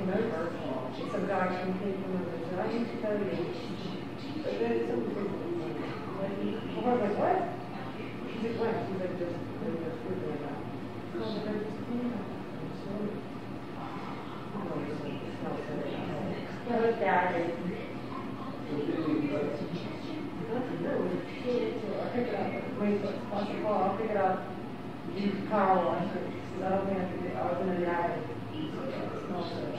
remember, some guy came from the said, I used to tell you, but then something different. I was like, what? She said, what? She said, just food there now. Oh, but they're just clean up. Yeah, look at it. I pick it up, wait, I'll pick it up, use the car wash it, so I don't have to get, I was in the attic. It smells good.